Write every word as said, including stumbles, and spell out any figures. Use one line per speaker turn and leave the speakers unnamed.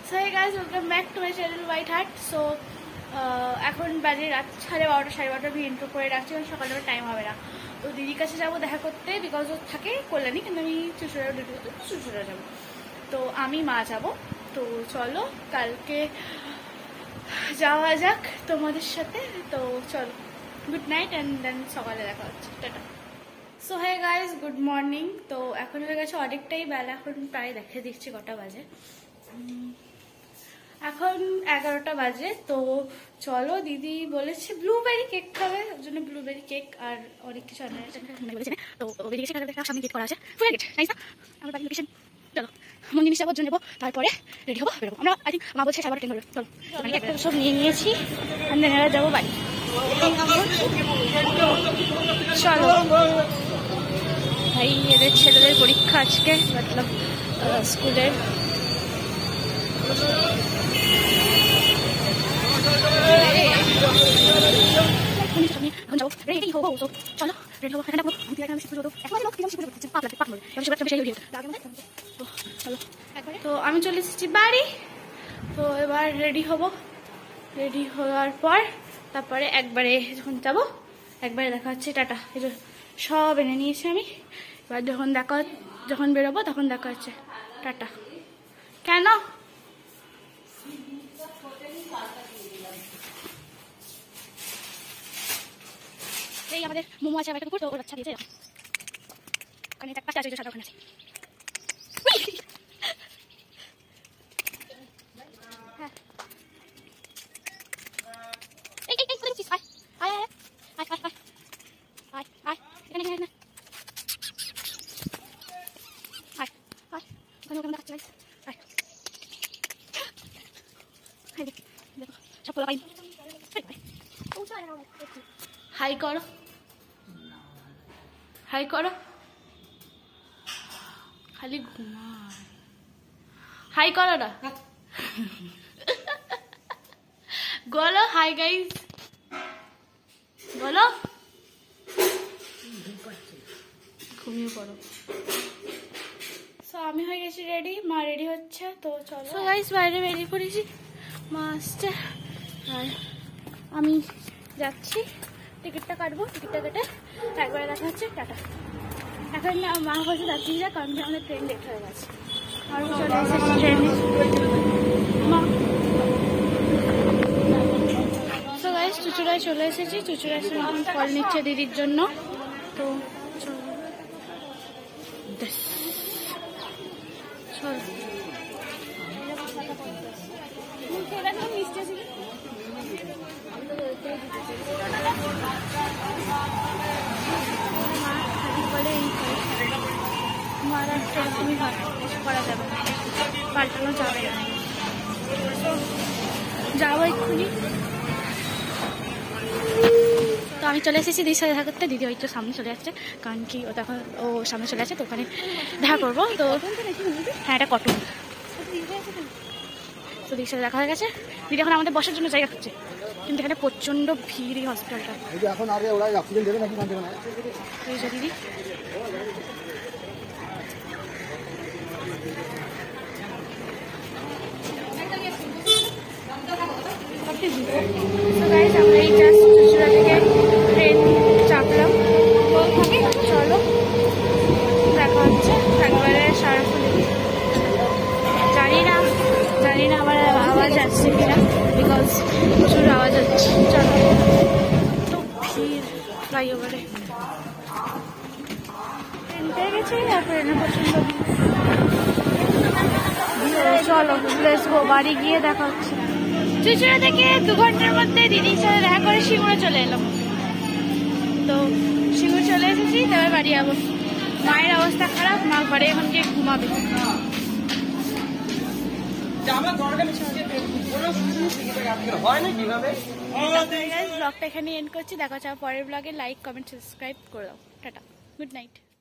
So hey guys, welcome back to my channel white heart. So এখন বাজে রাত সাড়ে বারোটা সাড়ে বারোটা আমি ইন্ট্রো করে রাখছি, কারণ সকালে টাইম হবে না। তো দিদির কাছে যাবো দেখা করতে, বিকজ ও থাকে কল্যাণী, কিন্তু আমি চুচুড়া ডিউটি করতে চুচুড়া যাবো। তো আমি মা যাব। তো চলো কালকে যাওয়া যাক তোমাদের সাথে। তো চলো, গুড নাইট অ্যান্ড দেন সকালে দেখা হচ্ছে, টাটা। So hey guys, good morning. তো এখন হয়ে গেছে অনেকটাই বেলা, এখন প্রায় দেখে দিচ্ছি কটা বাজে, এখন এগারোটা বাজে। তো চলো, দিদি বলেছে ব্লুবেরি কেক খাবে, ওর জন্য ব্লুবেরি কেক আর অনেক কিছু বলেছে। তো বেরিয়ে গেছে, সামনে গেট করা আছে, ফুল গেট নাইস না আমার বাড়ির লোকেশন। চলো আমার জিনিসটা জন্য নেবো, তারপরে রেডি হবো, বেরোবো। আমরা আই থিঙ্ক মা বলছে সাড়ে বারোটা ট্রেন ধরবে। চলো সব নিয়ে নিয়েছি, আমরা যাবো বাড়ি। চলো ভাই, এদের ছেলেদের পরীক্ষা আজকে, মতলব স্কুলের। এখন যাবো, রেডি হবো। চলো রেডি হবো, এখানে তো আমি চলে এসেছি বাড়ি। তো এবার রেডি হবো, রেডি হওয়ার পর তারপরে একবারে যখন যাবো একবারে দেখা হচ্ছে, টাটা। সব এনে নিয়েছি আমি, এবার যখন দেখা যখন বেরোবো তখন দেখা হচ্ছে, টাটা। কেন এই আমাদের মোমো আছে, একটা কুকুর, তো ওর বাচ্চা দিয়েছে, ওখানে একটা আছে, সাদা ওখানে আছে। হ্যাঁ এই এই কোথায় যাচ্ছিস? আয় আয় আয় আয় আয় আয় এখানে এখানে আয় আয় ওখানে ওখানে দেখাচ্ছে, আয় আয় দেখো সব পোলা পাইন। হাই করো, হাই করো, খালি ঘুমায়। হাই করো না, বলো হাই গাইস, বলো। ঘুমিয়ে পড়ো। সো আমি হয়ে গেছি রেডি, মা রেডি হচ্ছে। তো চলো। সো গাইস, বাইরে বেরিয়ে পড়েছি, মা আসছে আর আমি যাচ্ছি। টিকিটটা কাটবো, টিকিটটা কেটে একবারে দেখা হচ্ছে, টাটা। এখন মা বলছে যাচ্ছি যা, কারণ আমাদের ট্রেন লেট হয়ে গেছে। আর চলে এসেছি ট্রেনে, মা। সো গাইস, চুচুড়ায় চলে এসেছি। চুচুড়ায় এসে কল নিচ্ছে দিদির জন্য। তো চলো চলো মারা ট্রেন করা যাবে না, পাল্টানো যাবে না। যাবো এক্ষুনি। তো আমি চলে এসেছি দিদির সাথে দেখা করতে। দিদি হয়তো সামনে চলে যাচ্ছে, কারণ কি ও তখন ও সামনে চলে আসছে, তো ওখানে দেখা করবো। তো হ্যাঁ, এটা কটন। তো দিদির সাথে দেখা হয়ে গেছে। দিদি এখন আমাদের বসার জন্য জায়গা খুঁজছে, কিন্তু এখানে প্রচন্ড ভিড় এই হসপিটালটা। দিদি আমরা এই জাস্ট চুচুড়া থেকে ট্রেন চাপলাম। চলো দেখা হচ্ছে একবারে সারাফুলি। জানি না জানি না আমার আওয়াজ আসছে কিনা, বিকজ প্রচুর আওয়াজ হচ্ছে। চলো, তো ভিড় ফ্লাইওভারে ট্রেন পেয়ে গেছে, আর ট্রেনে প্রচন্ড ভিড়। চলো লেটস গো, বাড়ি গিয়ে দেখা হচ্ছে। চুচুড়া থেকে দু ঘন্টার মধ্যে দিদির সাথে দেখা করে সিঙ্গুরে চলে এলাম। তো সিঙ্গুর চলে এসেছি, তবে বাড়ি যাবো। মায়ের অবস্থা খারাপ, মা ঘরে এখন গিয়ে ঘুমাবে। ব্লগটা এখানে এন্ড করছি, দেখা হচ্ছে পরের ব্লগে। লাইক কমেন্ট সাবস্ক্রাইব করে দাও, টাটা, গুড নাইট।